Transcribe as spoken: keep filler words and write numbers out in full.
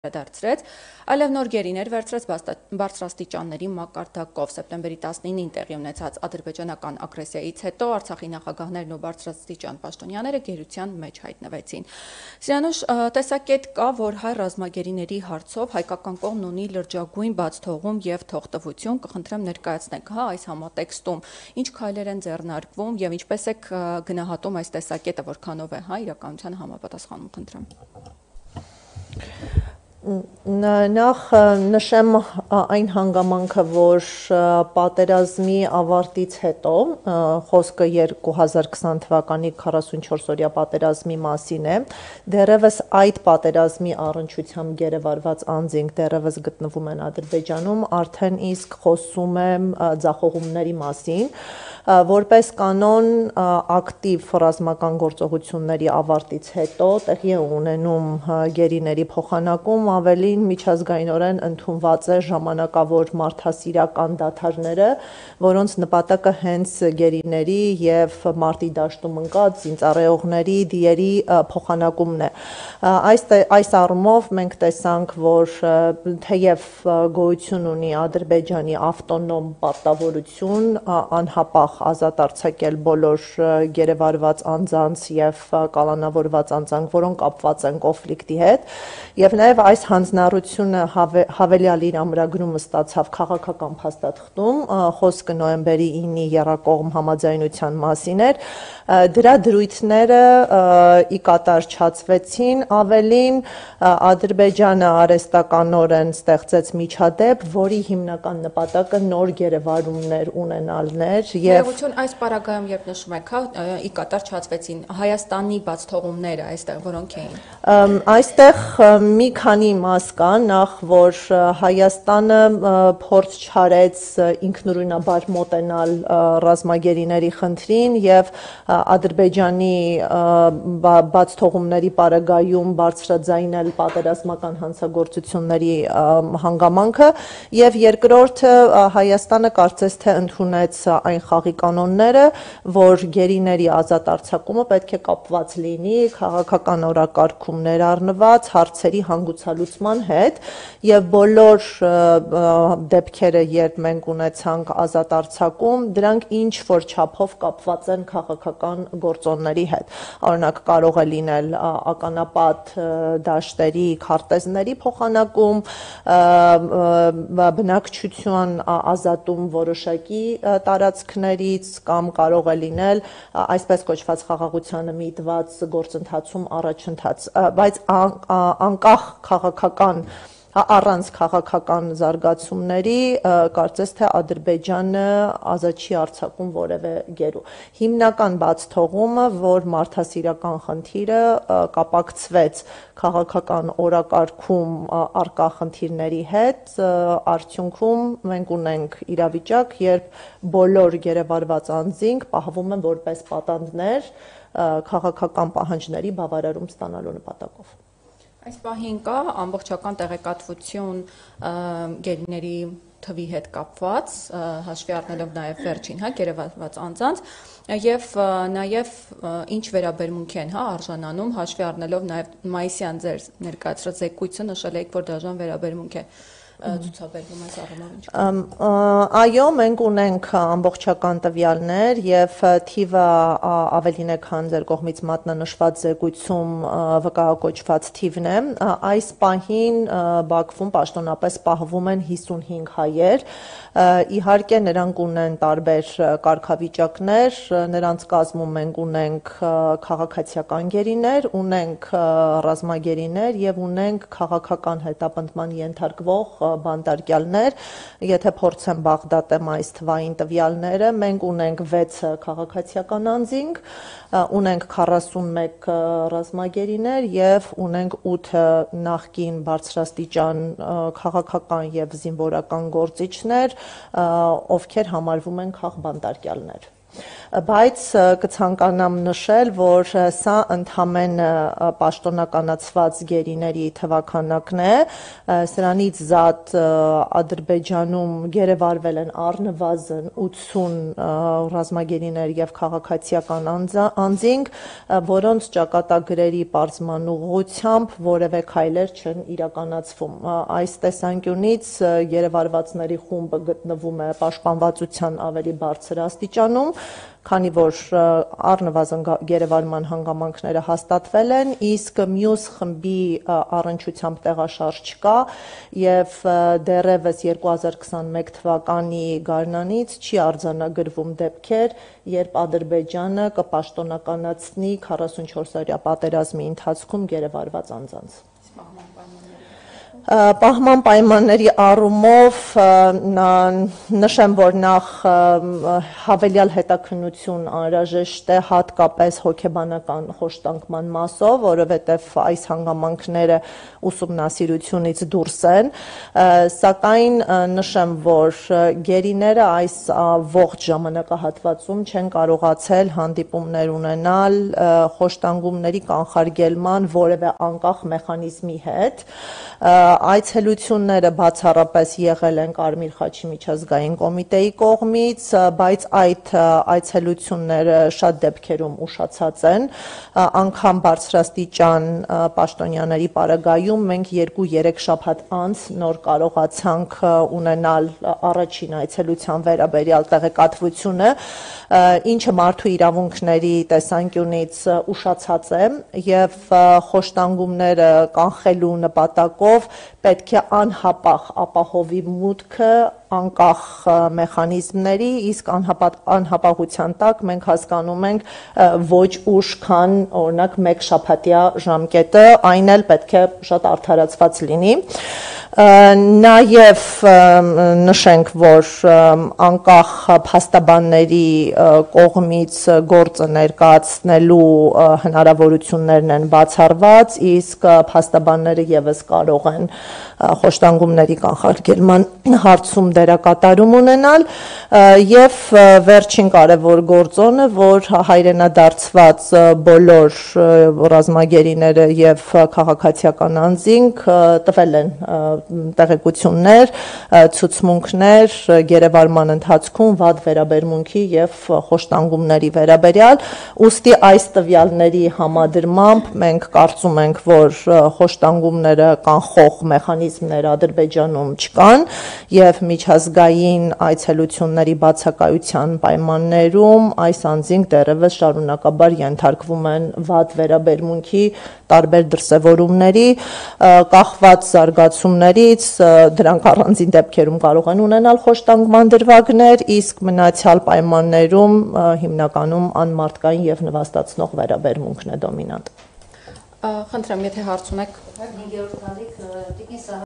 դարձրեց, այլև նոր գերիներ վերցրեց բարձրաստիճանների մակարդակով սեպտեմբերի տասնինին տեղի ունեցած ադրբեջանական ագրեսիայից հետո Արցախի նախագահներն ու բարձրաստիճան պաշտոնյաները գերության մեջ հայտնվեցին։ Սիրանուշ, տեսակետ կա, որ հայ ռազմագերիների հարցով հայկական կողմն ունի լրջագույն բացթողում եւ թողտվություն, կխնդրեմ ներկայացնեք, հա, այս համատեքստում ինչ քայլեր են ձեռնարկվում եւ ինչպես եք գնահատում այս տեսակետը, որքանով է, հա, իրականության համապատասխանում, խնդրեմ։ Նախ նշեմ այն հանգամանքը, որ պատերազմի ավարտից հետո խոսքը երկու հազար քսան թվականի քառասունչորսօրյա պատերազմի մասին է, դեռևս այդ պատերազմի առնչությամբ գերեվարված անձինք դեռևս գտնվում են Ադրբեջանում, արդեն իսկ խոսում եմ ձախողումների մասին, որպես կանոն ակտիվ ռազմական գործողությունների ավարտից հետո տեղի է ունենում գերիների փոխանակում, ավելին միջազգայինորեն ընդունված է ժամանակավոր մարդասիրական դադարները, որոնց նպատակը հենց գերիների եւ մարտի դաշտում ընկած զինծառայողների դիերի փոխանակումն է։ Այս այս առումով մենք տեսանք, որ թեև գոյություն ունի Ադրբեջանի ավտոնոմ պարտավորություն անհապաղ ազատ արձակել բոլոր գերեվարված անձանց եւ կալանավորված անձանք, որոնք կապված են կոնֆլիկտի հետ, եւ նաեւ այս հանձնառությունը հավելյալ իր ամրագրումը ստացավ քաղաքական փաստաթղթում, խոսքը նոյեմբերի ինի եռակողմ համաձայնության մասին էր, դրա դրույթները ի կատար չածվեցին, ավելին Ադրբեջանը արհեստականորեն ստեղծեց միջադեպ, որի հիմնական նպատակը նոր գերեվարումներ ունենալն էր եւ այս պարագայում երբ նշում եք, հա, ի կատար չածվեցին, Հայաստանի բացթողումները այստեղ որոնք էին։ Այստեղ մի քանի մաս կա, նախ որ Հայաստանը փորձ չարեց ինքնուրույնաբար մոտենալ ռազմագերիների խնդրին եւ Ադրբեջանի բացթողումների պարագայում բարձրաձայնել պատերազմական հանցագործությունների հանգամանքը եւ երկրորդը Հայաստանը կարծես թե ընդունեց այն խաղի կանոնները, որ գերիների ազատ արձակումը պետք է կապված լինի քաղաքական օրակարգում ներառնված հարցերի հանգուցալուծման հետ եւ բոլոր դեպքերը, երբ մենք ունեցանք ազատ արձակում, դրանք ինչ որ չափով կապված են քաղաքական գործոնների հետ։ Օրինակ կարող է լինել ականապատ դաշտերի քարտեզների փոխանակում, բնակչության ազատում որոշակի տարածքներից կամ կարող է լինել այսպես կոչված խաղաղությանը միտված գործընթացում առաջընթաց, բայց անկախ քաղաքական առանց քաղաքական զարգացումների կարծես թե Ադրբեջանը ազատ չի արձակում որևէ գերու։ Հիմնական բացթողումը, որ մարդասիրական խնդիրը կապակցվեց քաղաքական օրակարգում առկա խնդիրների հետ, արդյունքում մենք ունենք իրավիճակ, երբ բոլոր գերեվարված անձինք պահվում են որպես պատանդներ քաղաքական պահանջների բավարարում ստանալու նպատակով։ Այս պահին կա ամբողջական տեղեկատվություն գերիների թվի հետ կապված, հաշվի առնելով նաև վերջին, հա, գերեվարված անձանց եւ նաեւ ինչ վերաբերմունք են, հա, արժանանում, հաշվի առնելով նաև մայիսյան ձեր ներկայացրած զեկույցը նշել եք, որ դաժան վերաբերմունք է ցուցաբերվում այս առումով։ Այո, մենք ունենք ամբողջական տվյալներ եւ թիվը ավելին է, քան ձեր կողմից մատնանշված զեկույցում վկայակոչված թիվն է։ Այս պահին Բաքվում պաշտոնապես պահվում են հիսունհինգ հայեր։ Իհարկե նրանք ունեն տարբեր կարգավիճակներ, նրանց կազմում մենք ունենք քաղաքացիական գերիներ, ունենք ռազմագերիներ եւ ունենք քաղաքական հետապնդման ենթարկվող բանտարկյալներ, եթե փորձեմ Բաղդադեմ այս թվային տվյալները, մենք ունենք վեց քաղաքացիական անձինք, ունենք քառասունմեկ ռազմագերիներ եւ ունենք ութ նախկին բարձրաստիճան քաղաքական եւ զինվորական գործիչներ, ովքեր համարվում են քաղբանտարկյալներ։ Բայց կցանկանամ նշել, որ սա ընդամենը պաշտոնականացված գերիների թվաքանակն է, սրանից զատ Ադրբեջանում գերեվարվել են առնվազն ութսուն ռազմագերիներ և քաղաքացիական անձինք, որոնց ճակատագրերի պարզման ուղղությամբ որևէ քայլեր չեն իրականացվում։ Այս տեսանկյունից գերեվարվածների խումբը գտնվում է պաշտպանվածության ավելի բարձր աստիճանում, քանի որ առնվազն գերեվարման հանգամանքները հաստատվել են, իսկ մյուս խմբի առնչությամբ տեղաշարժ չկա և դեռևս երկու հազար քսանմեկ թվականի գարնանից չի արձանագրվում դեպքեր, երբ Ադրբեջանը կպաշտոնականացնի քառասունչորսօրյա պատերազմի ընթացքում գերեվարված անձանց։ Պահման պայմանների առումով նշեմ, որ նախ հավելյալ հետաքննություն անհրաժեշտ է հատկապես հոգեբանական խոշտանգման մասով, որովհետև այս հանգամանքները ուսումնասիրությունից դուրս են, սակայն նշեմ, որ գերիները այս ողջ ժամանակահատվածում չեն կարողացել հանդիպումներ ունենալ խոշտանգումների կանխարգելման որևէ անկախ մեխանիզմի հետ։ Այցելությունները բացառապես եղել են Կարմիր խաչի միջազգային կոմիտեի կողմից, բայց այդ այցելությունները շատ դեպքերում ուշացած են, անգամ բարձրաստիճան պաշտոնյաների պարագայում մենք երկու-երեք շաբաթ անց նոր կարողացանք ունենալ առաջին այցելության վերաբերյալ տեղեկատվությունը, ինչը մարդու իրավունքների տեսանկյունից ուշացած է և խոշտանգումները կանխելու նպատակով պետք է անհապաղ ապահովի մուտքը անկախ մեխանիզմների, իսկ անհապաղության տակ մենք հասկանում ենք ոչ ուշ, քան օրինակ մեկ շաբաթյա ժամկետը, այն էլ պետք է շատ արդարացված լինի։ Նաև նշենք, որ անկախ փաստաբանների կողմից գործը ներկայացնելու հնարավորություններն են բացառված, իսկ փաստաբանները ևս կարող են խոշտանգումների կանխարգելման հարցում դերակատարում ունենալ և վերջին կարևոր գործոնը, որ հայրենադարձված բոլոր ռազմագերիները և քաղաքացիական անձինք տվել են տեղեկություններ, ցուցմունքներ գերեվարման ընթացքում վատ վերաբերմունքի և խոշտանգումների վերաբերյալ, ուստի այս տվյալների համադրմամբ մենք կարծում ենք, որ խոշտանգումները կանխող մեխանիզմներ Ադրբեջանում չկան և միջազգային այցելությունների բացակայության պայմաններում այս անձինք դեռևս շարունակաբար ենթարկվում են վատ վերաբերմունքի տարբեր դրսևորումների, կախված զարգացումներից դրանք առանձին դեպքերում կարող են ունենալ խոշտանգման դրվագներ, իսկ մնացյալ պայմաններում հիմնականում անմարդկային և նվաստացնող վերաբերմունքն է դոմինանտ։ Խնդրեմ, եթե հարց ունեք։